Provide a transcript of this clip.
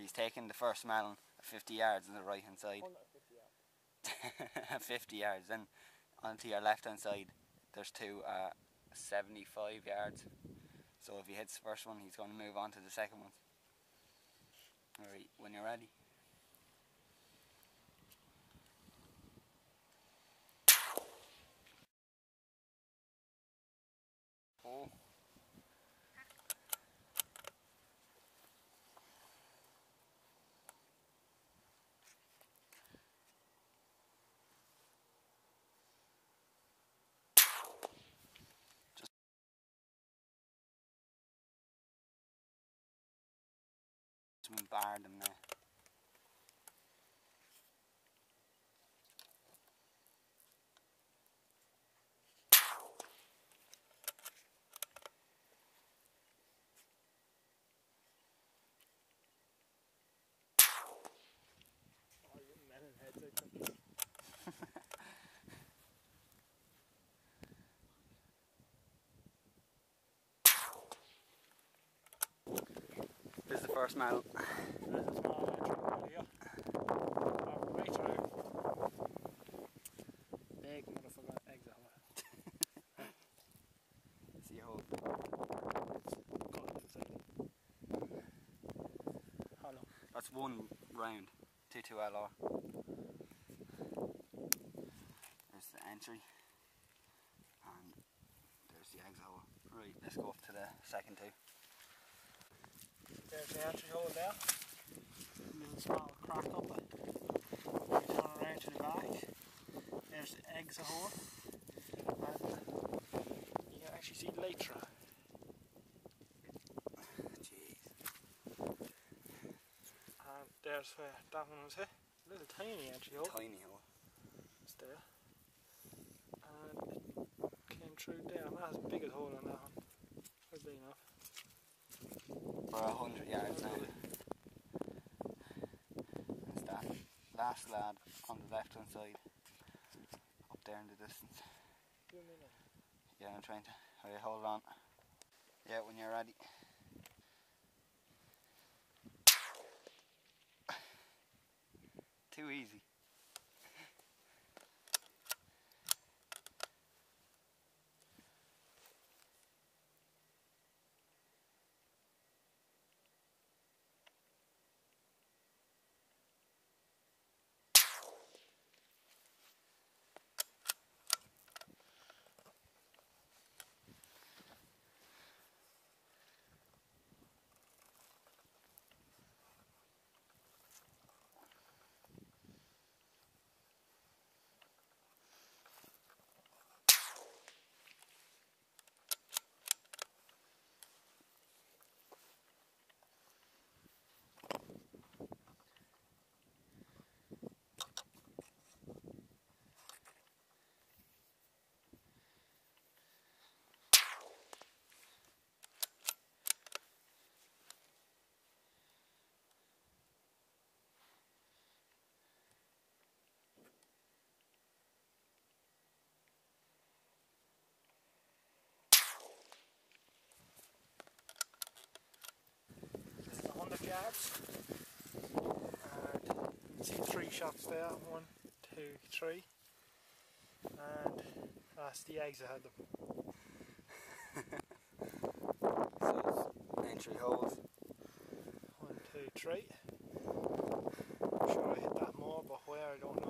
he's taking the first melon at 50 yards on the right hand side. 50 yards. 50 yards. Then onto your left hand side there's two 75 yards. So if he hits the first one, he's going to move on to the second one. Alright, when you're ready. Oh. Just bar them now. This is the first melon. There's a small entry here. Right through. Big motherfucker eggs out. See a hole. Hollow. That's one round. 2 LR. There's the entry. And there's the eggs hole. Right, let's go up to the second two. There's the entry hole there. A little small crack up it. You turn around to the back. There's the eggs hole. And you can actually see later. Jeez. And there's where that one was hit. A little tiny entry hole. Tiny hole. It's there. And it came through there. Not as big a hole on that one. Quite big enough. For 100 yards now. There's that last lad on the left hand side. Up there in the distance. Yeah, I'm trying to. Alright, hold on. Yeah, when you're ready. Too easy. This is 100 yards. And you see 3 shots there. 1, 2, 3. And that's the eggs that had them. So it's entry holes. 1, 2, 3. I'm sure I hit that more, but where I don't know.